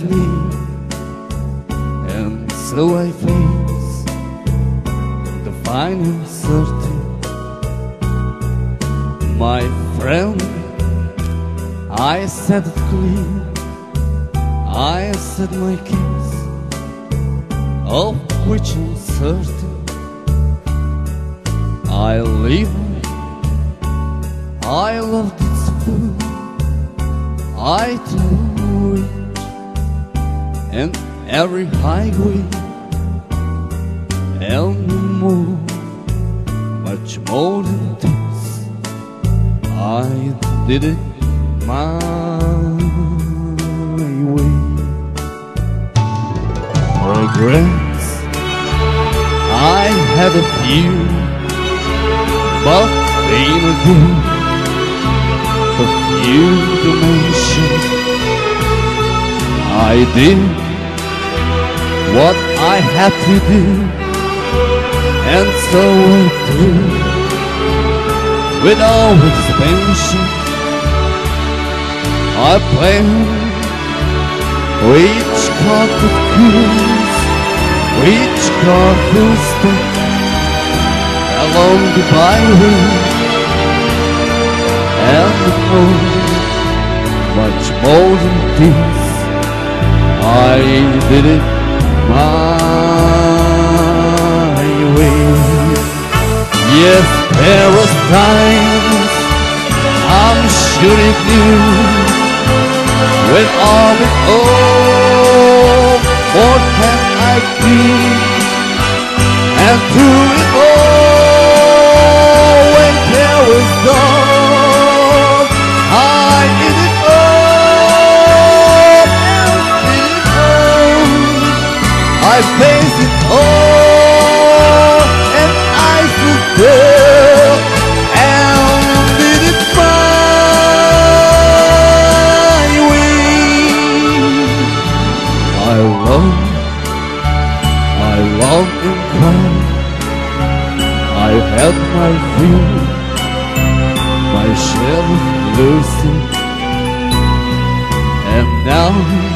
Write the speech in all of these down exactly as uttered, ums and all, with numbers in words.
me, and so I face the final certainty. My friend, I said it clear, I said my case, of which I'm certain. I live, I loved its food, I too it, and every highway, and more, much more than this. I did it my way. Regrets, I had a few, but then again, a few to mention. I did what I had to do, and so I did, without expansion. I planned which car could cruise, which car could stop along the byway, and more, much more than this. I did it my way. Yes, there was times I'm sure it knew, when all is over, what can I do? And through it all, when there was dawn, I did it all, and did it all. I faced it all, and I fulfilled, and did it my way. I love, I love and cried. I had my fill, my share of losing, and now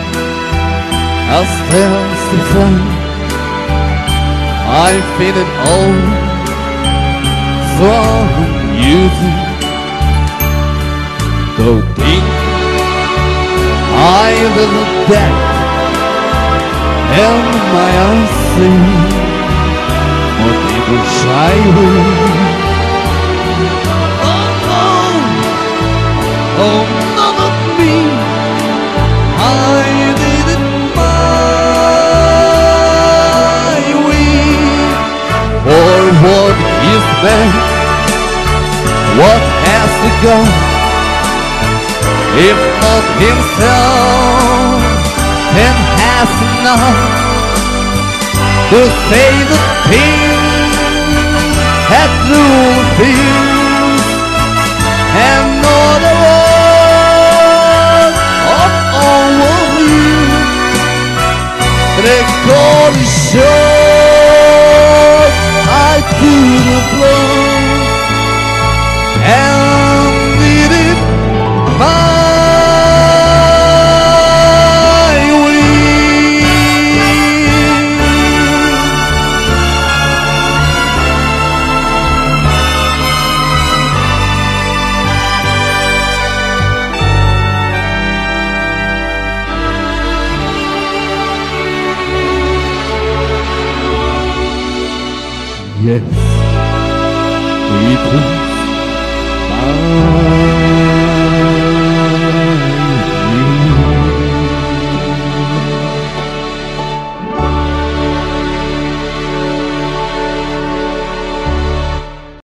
I stands to find I'm feeling old, so I'm using. Though deep, I little deck, and my eyes see more people shy away. Oh no, oh none of me, I did it my way. For what is man, what has to go, if not himself, then has enough to say the things that rule feels, and know the world of all of you. Record is short, I could have blown, and did it my yes, it was my